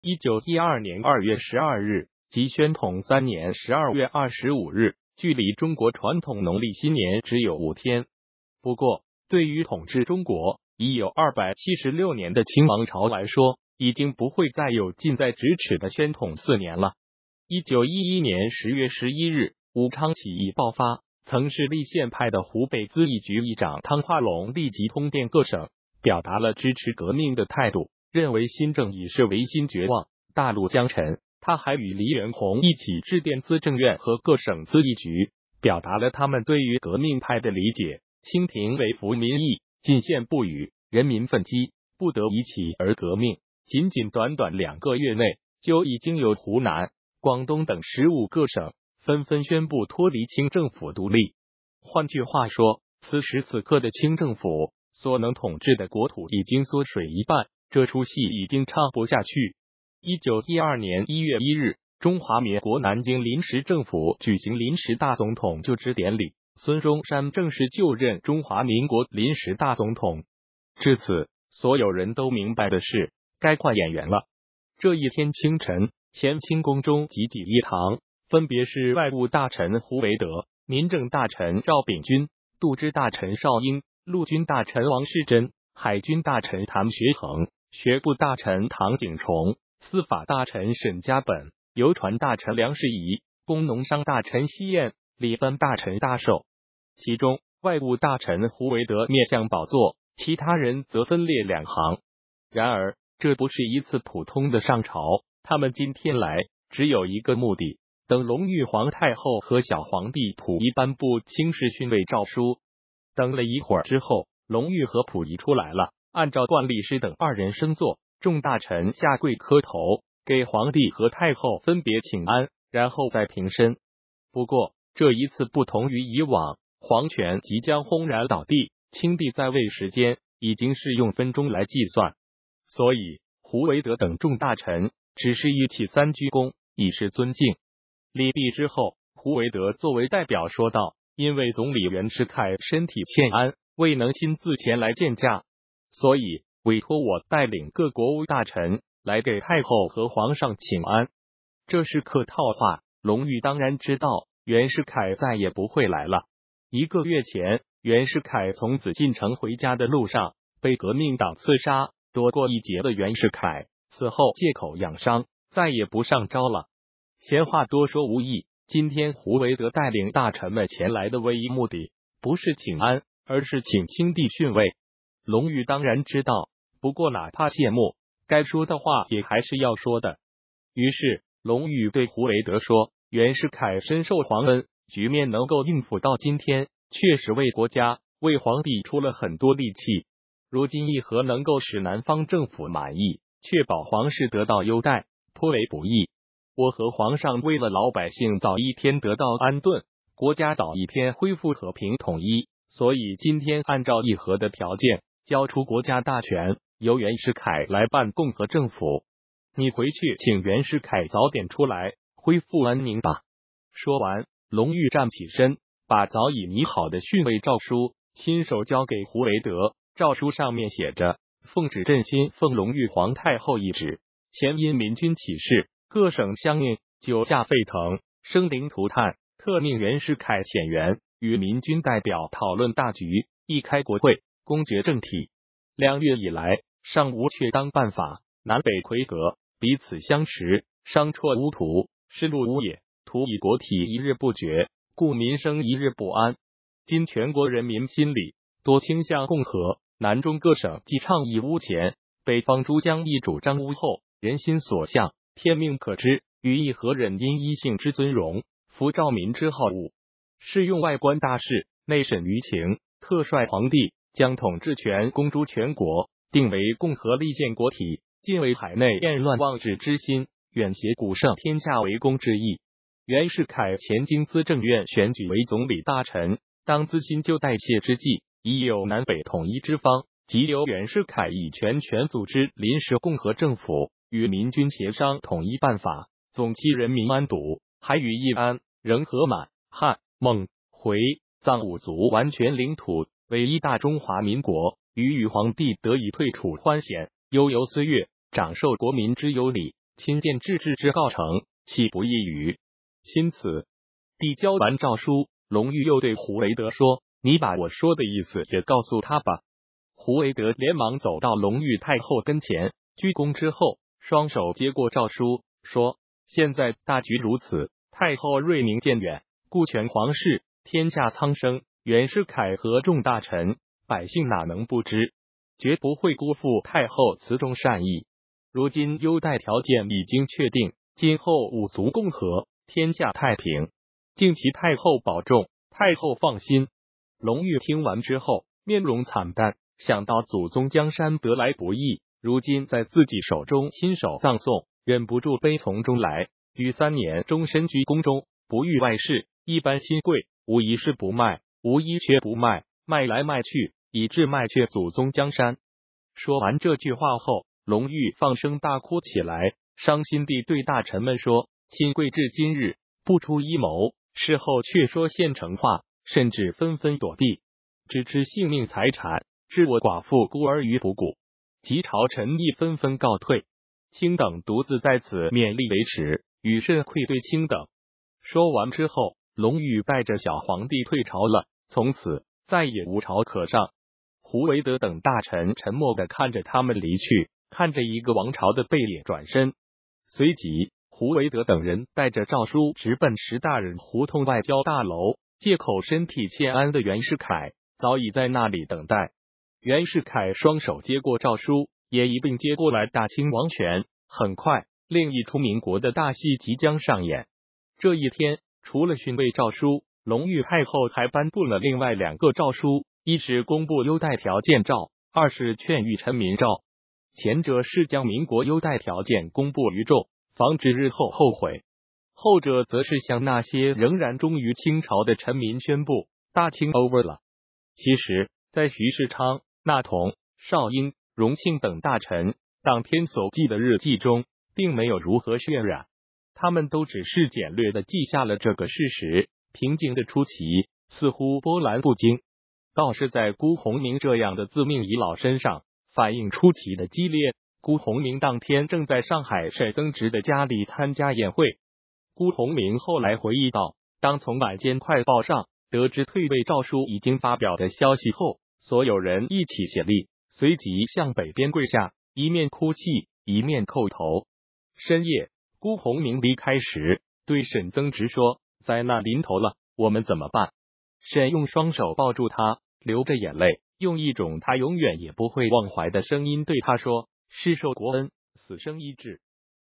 1912年2月12日，即宣统3年12月25日，距离中国传统农历新年只有5天。不过，对于统治中国已有276年的清王朝来说，已经不会再有近在咫尺的宣统4年了。1911年10月11日，武昌起义爆发，曾是立宪派的湖北咨议局议长汤化龙立即通电各省，表达了支持革命的态度，认为新政已是维新绝望，大路将沉。他还与黎元洪一起致电资政院和各省咨议局，表达了他们对于革命派的理解。清廷为服民意，进献不语，人民愤激，不得已起而革命。仅仅短短2个月内，就已经有湖南、广东等15个省纷纷宣布脱离清政府独立。换句话说，此时此刻的清政府所能统治的国土已经缩水一半，这出戏已经唱不下去。1912年1月1日，中华民国南京临时政府举行临时大总统就职典礼，孙中山正式就任中华民国临时大总统。至此，所有人都明白的是，该换演员了。这一天清晨，乾清宫中集集一堂，分别是外务大臣胡惟德、民政大臣赵秉钧、度支大臣邵英、陆军大臣王士珍、海军大臣谭学衡、学部大臣唐景崇、司法大臣沈家本、邮传大臣梁士仪、工农商大臣西晏、礼藩大臣大寿。其中，外务大臣胡惟德面向宝座，其他人则分列2行。然而，这不是一次普通的上朝，他们今天来只有一个目的，等隆裕皇太后和小皇帝溥仪颁布清室训位诏书。等了一会儿之后，隆裕和溥仪出来了，按照惯例是等2人升座，众大臣下跪磕头，给皇帝和太后分别请安，然后再平身。不过这一次不同于以往，皇权即将轰然倒地，清帝在位时间已经是用分钟来计算，所以胡惟德等众大臣只是一起3鞠躬，以示尊敬。礼毕之后，胡惟德作为代表说道：“因为总理袁世凯身体欠安，未能亲自前来见驾，所以委托我带领各国务大臣来给太后和皇上请安。”这是客套话，隆裕当然知道袁世凯再也不会来了。1个月前，袁世凯从紫禁城回家的路上被革命党刺杀，躲过一劫的袁世凯此后借口养伤，再也不上朝了。闲话多说无益，今天胡惟德带领大臣们前来的唯一目的，不是请安，而是请清帝逊位。隆裕当然知道，不过哪怕谢幕，该说的话也还是要说的。于是隆裕对胡惟德说：“袁世凯深受皇恩，局面能够应付到今天，确实为国家、为皇帝出了很多力气。如今议和能够使南方政府满意，确保皇室得到优待，颇为不易。我和皇上为了老百姓早一天得到安顿，国家早一天恢复和平统一，所以今天按照议和的条件，交出国家大权，由袁世凯来办共和政府。你回去请袁世凯早点出来，恢复安宁吧。”说完，隆裕站起身，把早已拟好的训位诏书亲手交给胡惟德。诏书上面写着：“奉旨振兴奉隆裕皇太后懿旨，前因民军起事，各省相应，酒下沸腾，生灵涂炭，特命袁世凯遣员与民军代表讨论大局，议开国会，公决政体。2月以来，尚无确当办法，南北魁隔，彼此相持，商辍无途，失路无也。图以国体一日不绝，故民生一日不安。今全国人民心理多倾向共和，南中各省既倡议乌前，北方诸将亦主张乌后，人心所向，天命可知。于议和忍因一姓之尊荣，服兆民之好恶，适用外观大事，内审舆情，特率皇帝将统治权公诸全国，定为共和立宪国体，尽为海内厌乱妄治之心，远挟古圣天下为公之意。袁世凯前经资政院选举为总理大臣，当资新旧代谢之际，已有南北统一之方，即由袁世凯以全权组织临时共和政府，与民军协商统一办法，总期人民安堵，还与义安、仁和满、汉、蒙、回、藏5族完全领土为一大中华民国，与皇帝得以退处欢闲，悠游岁月，长受国民之有礼， 亲见制置之告成，岂不异语？钦此。递交完诏书，隆裕又对胡惟德说：“你把我说的意思也告诉他吧。”胡惟德连忙走到隆裕太后跟前，鞠躬之后，双手接过诏书，说：“现在大局如此，太后睿明渐远，顾全皇室，天下苍生，袁世凯和众大臣，百姓哪能不知？绝不会辜负太后词中善意。如今优待条件已经确定，今后五族共和，天下太平，敬其太后保重，太后放心。”隆裕听完之后，面容惨淡，想到祖宗江山得来不易，如今在自己手中亲手葬送，忍不住悲从中来。余3年终身居宫中，不遇外事，一般亲贵，无一事不卖，无一缺不卖，卖来卖去，以致卖却祖宗江山。说完这句话后，隆裕放声大哭起来，伤心地对大臣们说：“亲贵至今日不出一谋，事后却说现成话，甚至纷纷躲避，只知性命财产，置我寡妇孤儿于不顾。”及朝臣亦纷纷告退，卿等独自在此勉力维持，与甚愧对卿等。说完之后，隆裕带着小皇帝退朝了，从此再也无朝可上。胡惟德等大臣沉默地看着他们离去，看着一个王朝的背脸转身。随即，胡惟德等人带着诏书直奔石大人胡同外交大楼，借口身体欠安的袁世凯早已在那里等待。袁世凯双手接过诏书，也一并接过来大清王权。很快，另一出民国的大戏即将上演。这一天，除了训位诏书，隆裕太后还颁布了另外2个诏书，一是公布优待条件诏，二是劝谕臣民诏。前者是将民国优待条件公布于众，防止日后后悔；后者则是向那些仍然忠于清朝的臣民宣布，大清 over 了。其实，在徐世昌、纳同、邵英、荣庆等大臣当天所记的日记中，并没有如何渲染，他们都只是简略的记下了这个事实，平静的出奇，似乎波澜不惊。倒是在辜鸿铭这样的自命遗老身上，反应出奇的激烈。辜鸿铭当天正在上海沈增直的家里参加宴会。辜鸿铭后来回忆道，当从晚间快报上得知退位诏书已经发表的消息后，所有人一起协力，随即向北边跪下，一面哭泣，一面叩头。深夜，辜鸿铭离开时，对沈增直说：“灾难临头了，我们怎么办？”沈用双手抱住他，流着眼泪，用一种他永远也不会忘怀的声音对他说：“世受国恩，死生一志。